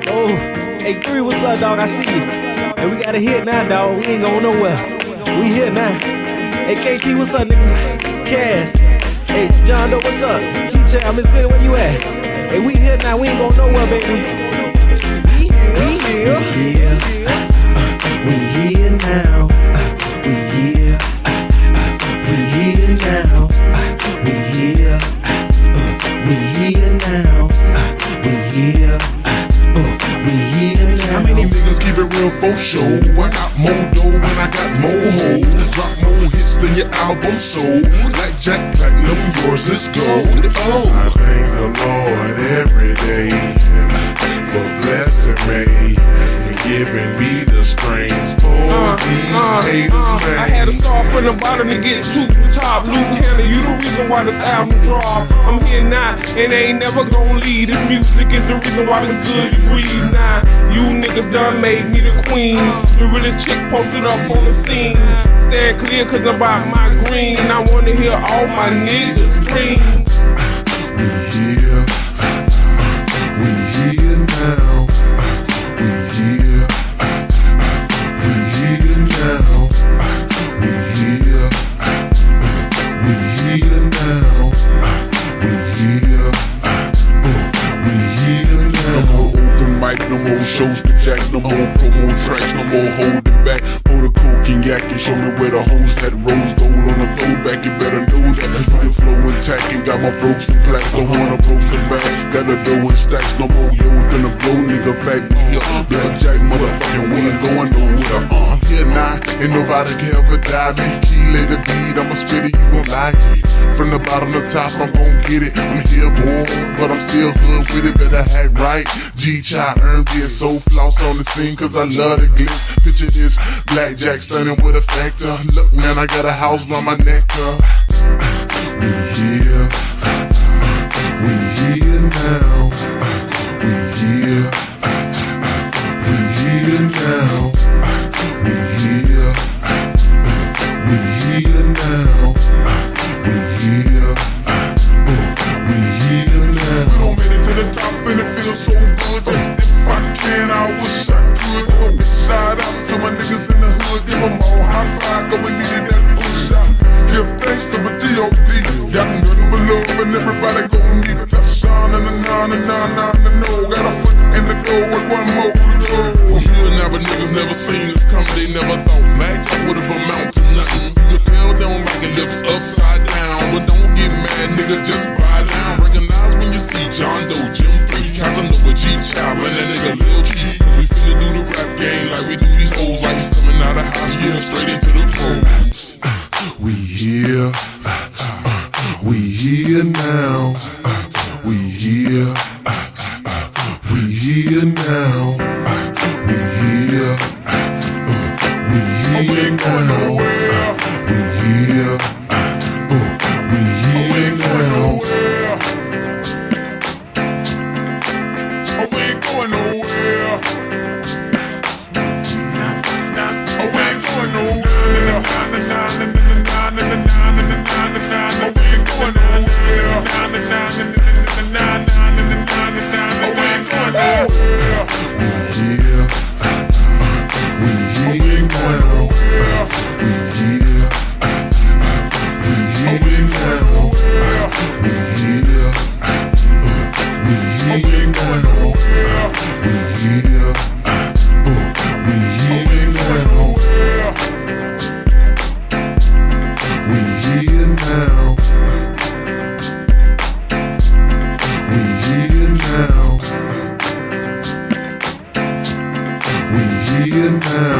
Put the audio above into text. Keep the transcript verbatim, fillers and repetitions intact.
Oh, hey three, what's up, dog? I see you. And we got a hit now, dog. We ain't going nowhere. We here now. Hey K T, what's up, nigga? Cash. Hey John Doe, what's up? G-Chan, Miss Good, where you at? Hey, we here now. We ain't going nowhere, baby. We here. We here. We here now. We here. We here now. We here. We here now. We here. We here now. How many niggas keep it real for show? I got more dough and I got more hoes. Drop more hits than your album sold. Blackjack platinum, yours is gold. Oh, I thank the Lord every day for blessing me and giving me the strength for uh, these uh, haters, uh, man. I had to start from the bottom to get to the top. Luke Hanna, you the reason why this album dropped. I'm here now, and they ain't never gonna leave. This music is the reason why it's good to breathe now. You niggas done made me the queen. The realest chick posted up on the scene. Stand clear cause I'm about my green. I wanna hear all my niggas scream. We here, we here now. We here, we here now. We here, we here now. We here, we here now. No more open mic, no more shows to jack, no more promo tracks, no more holding back. Pour the coke and yak and show me where the hoes that rose gold on the throwback. You better know that. The flow intact and got my folks in plaques. Don't wanna broke the back. Got the dough in stacks, no more yo finna blow, nigga. Fact we here, blackjack, motherfucking we ain't going nowhere. Uh, I'm here now, ain't nobody can ever die me. Key lay the beat, I'ma spit it, you gon' like it. From the bottom to top, I'm gon' get it. I'm here, boy, but I'm still hood with it. Better act right. G-Chai earned it, so floss on the scene, cause I love the glitz. Picture this, blackjack stunning with a factor. Look, man, I got a house by my neck up. We here, we here now. We here, we here now. We here, we here now. We here, we here now. We done made it to the top and it feels so good. Just if I can, I wish I could. Oh, big shout out to my niggas in the hood. Give them all high fives, cause we needed that push out. Give thanks to my G O D. Got nothing but love and everybody gon' need a touchdown and a nine and nine nine and no. Got a foot in the door with one more to go. We here now, but niggas never seen us come. They never thought blackjack would've amount to nothing. You could tell they don't like your lips upside down, but don't get mad, nigga, just buy down. Recognize when you see John Doe, Jim three, Casanova, G-Chai, and that nigga Lil Key. We finna do the rap game like we do these old, like coming out of high school straight into the pros. We here, we here now. We here, we here now. We here, we here now. We here, we here now. Oh, we ain't going nowhere. Oh, we ain't going nowhere. Oh, we ain't going nowhere. We here now.